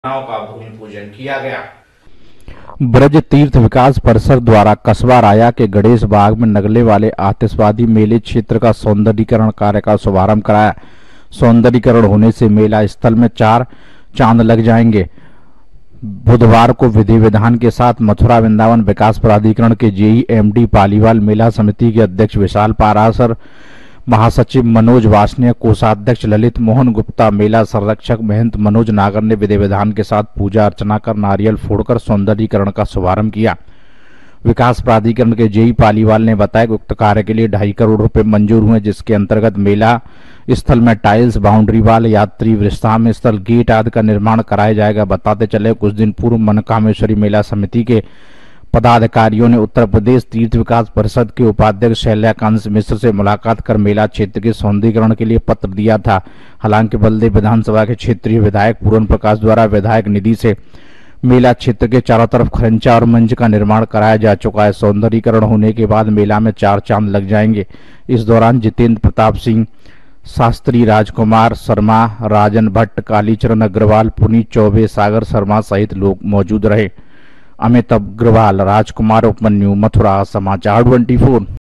का भूमि पूजन किया गया। ब्रज तीर्थ विकास परिषद द्वारा कस्बा राया के गणेश बाग में लगने वाले आतिशबाजी मेले क्षेत्र का सौंदर्यीकरण कार्य का शुभारंभ कराया। सौंदर्यीकरण होने से मेला स्थल में 4 चांद लग जाएंगे। बुधवार को विधि विधान के साथ मथुरा वृंदावन विकास प्राधिकरण के जेई एमडी पालीवाल, मेला समिति के अध्यक्ष विशाल पारासर, महासचिव मनोज वासनिया, कोषाध्यक्ष ललित मोहन गुप्ता, मेला संरक्षक महंत मनोज नागर ने विधि विधान के साथ पूजा अर्चना कर नारियल फोड़कर सौंदर्यीकरण का शुभारंभ किया। विकास प्राधिकरण के जेई पालीवाल ने बताया कि उक्त कार्य के लिए 2.5 करोड़ रुपए मंजूर हुए, जिसके अंतर्गत मेला स्थल में टाइल्स, बाउंड्री वाल, यात्री विश्राम स्थल, गेट आदि का निर्माण कराया जाएगा। बताते चले कुछ दिन पूर्व मनकामेश्वरी मेला समिति के पदाधिकारियों ने उत्तर प्रदेश तीर्थ विकास परिषद के उपाध्यक्ष शैल्याकांत मिश्र से मुलाकात कर मेला क्षेत्र के सौंदर्यीकरण के लिए पत्र दिया था। हालांकि बलदेव विधानसभा के क्षेत्रीय विधायक पूरन प्रकाश द्वारा विधायक निधि से मेला क्षेत्र के चारों तरफ खरंचा और मंच का निर्माण कराया जा चुका है। सौंदर्यीकरण होने के बाद मेला में 4 चांद लग जाएंगे। इस दौरान जितेंद्र प्रताप सिंह शास्त्री, राजकुमार शर्मा, राजन भट्ट, कालीचरण अग्रवाल, पुनीत चौबे, सागर शर्मा सहित लोग मौजूद रहे। अमित अग्रवाल, राजकुमार उपमन्यु, मथुरा समाचार 24।